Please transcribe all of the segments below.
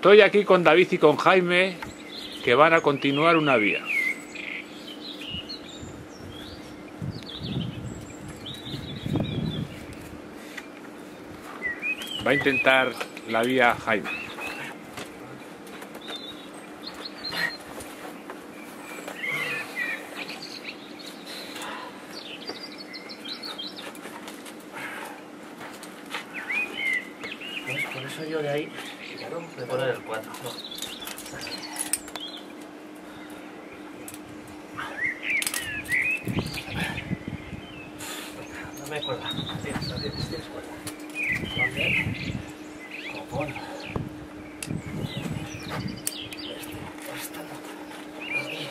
Estoy aquí con David y con Jaime, que van a continuar una vía. Va a intentar la vía Jaime. Por eso yo de ahí, claro, de poner el 4. No me cuerda. Tienes cuerda. ¿Dónde? Copón. Aquí.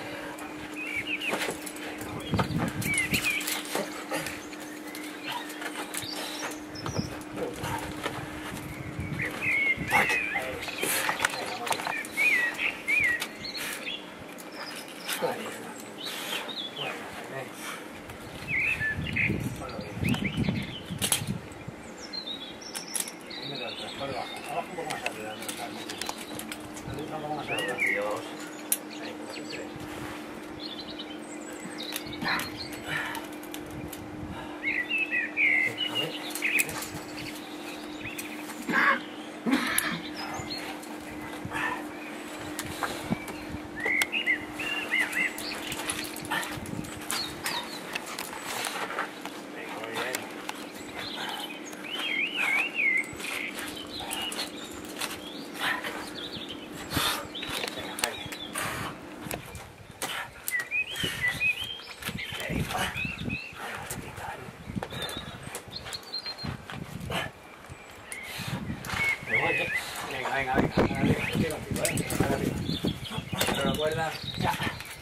Ya.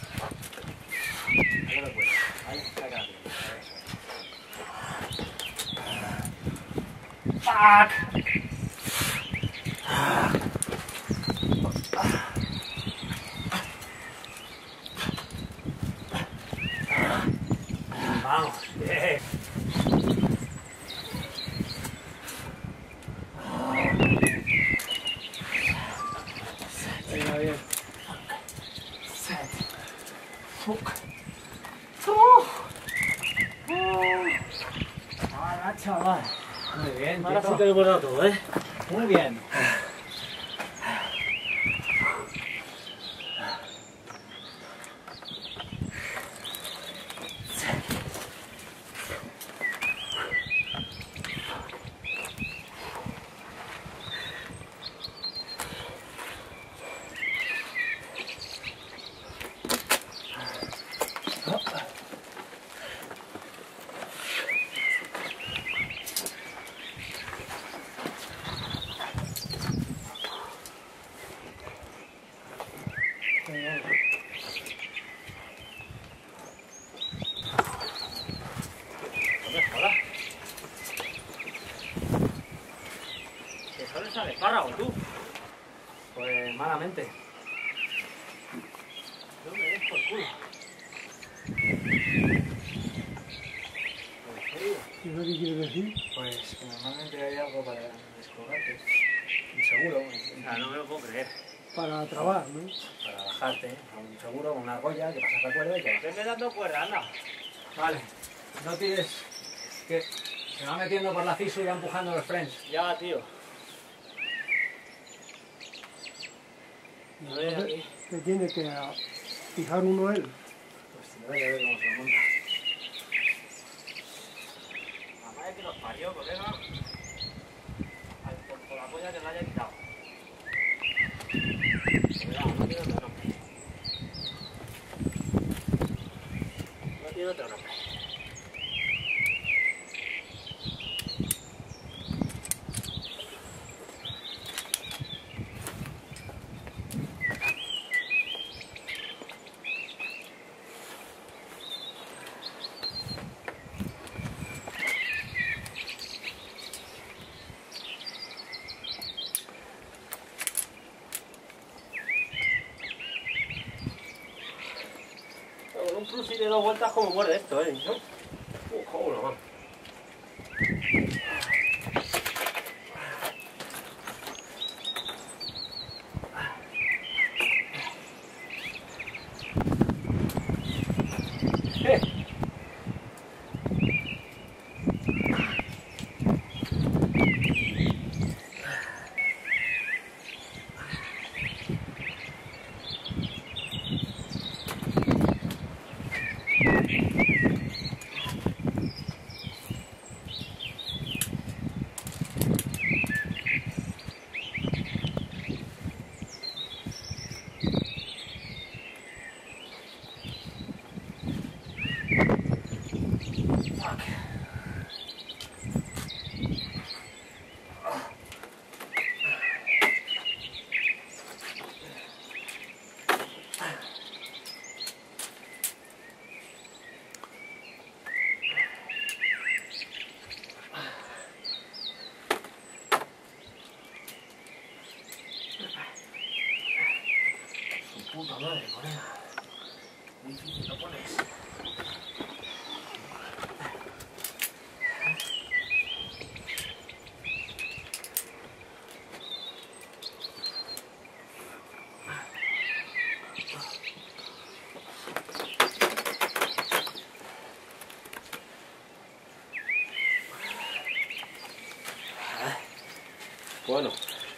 Ahí lo cuelga. Ahí, saca. ¡Fuck! Vamos, bien. Venga, bien. Ahora, chaval. Muy bien, ahora sí te lo he borrado todo, ¿eh? Muy bien. ¿Te sales al espárrago tú? Pues malamente. No me des por culo. ¿En serio? ¿Qué es lo que quieres decir? Pues que normalmente hay algo para descolgarte. Un seguro. No me lo puedo creer. Para trabar, ¿no? Para bajarte a un seguro con una argolla que pasas la cuerda y que bajas. Estoy dando cuerda, anda. Vale. No tires. Que se va metiendo por la fisu y va empujando los frenos. Ya, tío. A ver, aquí. Que tiene que fijar uno él. Pues tendrá que ver cómo se monta. La madre que nos parió, colega. Por la polla que me haya quitado. Cuidado, no tiene otro nombre. No tiene otro nombre. Con un plus y de 2 vueltas como muerde esto, ¿no? Joder, la mano. Su puta madre, colega. Muy difícil lo pones. Bueno.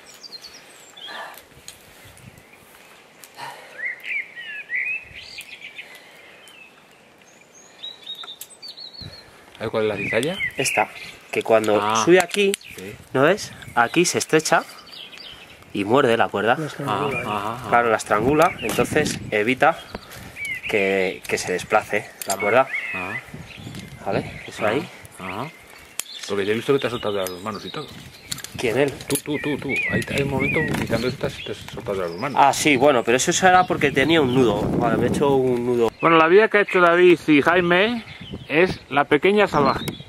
¿Sabes cuál es la cizalla? Esta, que cuando sube aquí, Sí. ¿no ves? Aquí se estrecha y muerde la cuerda. La estrangula, ¿eh? Claro, la estrangula, entonces evita que se desplace la cuerda. Ajá. ¿Vale? Eso ahí. Ajá. Porque yo he visto que te has soltado de las manos y todo. ¿Quién él? Tú. Hay un momento quitando estas te has soltado de las manos. Ah, sí, bueno, pero eso era porque tenía un nudo. Vale, me he hecho un nudo. Bueno, la vida que ha hecho David y Jaime es la pequeña salvaje.